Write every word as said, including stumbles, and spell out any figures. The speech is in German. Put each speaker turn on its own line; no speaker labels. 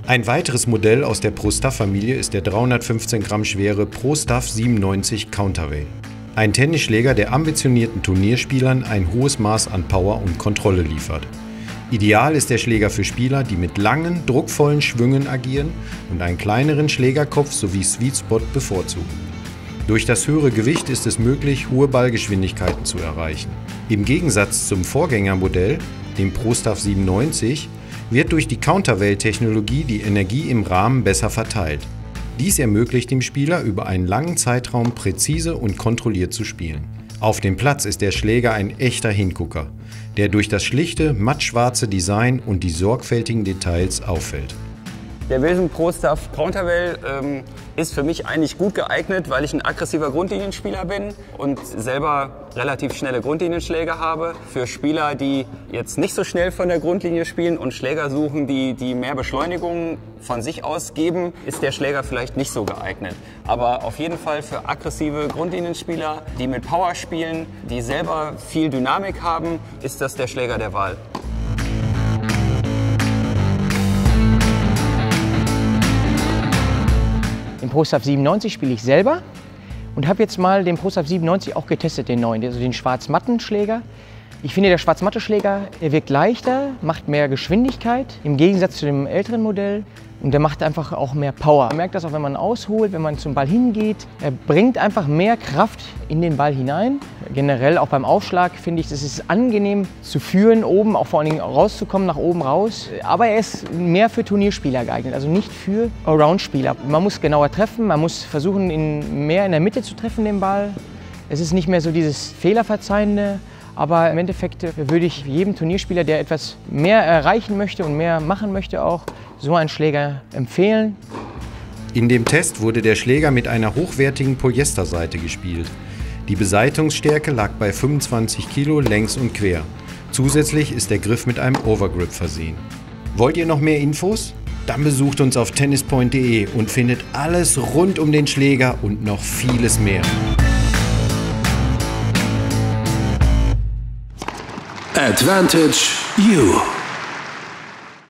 Ein weiteres Modell aus der Pro-Staff-Familie ist der dreihundertfünfzehn Gramm schwere Pro-Staff siebenundneunzig Countervail. Ein Tennisschläger, der ambitionierten Turnierspielern ein hohes Maß an Power und Kontrolle liefert. Ideal ist der Schläger für Spieler, die mit langen, druckvollen Schwüngen agieren und einen kleineren Schlägerkopf sowie Sweet Spot bevorzugen. Durch das höhere Gewicht ist es möglich, hohe Ballgeschwindigkeiten zu erreichen. Im Gegensatz zum Vorgängermodell, dem Pro-Staff siebenundneunzig, wird durch die Countervail-Technologie die Energie im Rahmen besser verteilt. Dies ermöglicht dem Spieler, über einen langen Zeitraum präzise und kontrolliert zu spielen. Auf dem Platz ist der Schläger ein echter Hingucker, der durch das schlichte, mattschwarze Design und die sorgfältigen Details auffällt.
Der Wilson Pro-Staff Countervail ähm, ist für mich eigentlich gut geeignet, weil ich ein aggressiver Grundlinienspieler bin und selber relativ schnelle Grundlinienschläge habe. Für Spieler, die jetzt nicht so schnell von der Grundlinie spielen und Schläger suchen, die, die mehr Beschleunigung von sich aus geben, ist der Schläger vielleicht nicht so geeignet. Aber auf jeden Fall für aggressive Grundlinienspieler, die mit Power spielen, die selber viel Dynamik haben, ist das der Schläger der Wahl.
Den Pro-Staff siebenundneunzig spiele ich selber und habe jetzt mal den Pro-Staff siebenundneunzig auch getestet, den neuen, also den Schwarz-Matten-Schläger. Ich finde, der Schwarz-Matte-Schläger, der wirkt leichter, macht mehr Geschwindigkeit im Gegensatz zu dem älteren Modell. Und der macht einfach auch mehr Power. Man merkt das auch, wenn man ausholt, wenn man zum Ball hingeht. Er bringt einfach mehr Kraft in den Ball hinein. Generell auch beim Aufschlag finde ich, es ist angenehm zu führen, oben auch vor allen Dingen rauszukommen, nach oben raus. Aber er ist mehr für Turnierspieler geeignet, also nicht für Allround-Spieler. Man muss genauer treffen, man muss versuchen, ihn mehr in der Mitte zu treffen, den Ball. Es ist nicht mehr so dieses Fehlerverzeihende. Aber im Endeffekt würde ich jedem Turnierspieler, der etwas mehr erreichen möchte und mehr machen möchte, auch so einen Schläger empfehlen.
In dem Test wurde der Schläger mit einer hochwertigen Polyesterseite gespielt. Die Beseitungsstärke lag bei fünfundzwanzig Kilo längs und quer. Zusätzlich ist der Griff mit einem Overgrip versehen. Wollt ihr noch mehr Infos? Dann besucht uns auf tennispoint punkt de und findet alles rund um den Schläger und noch vieles mehr.
Advantage U.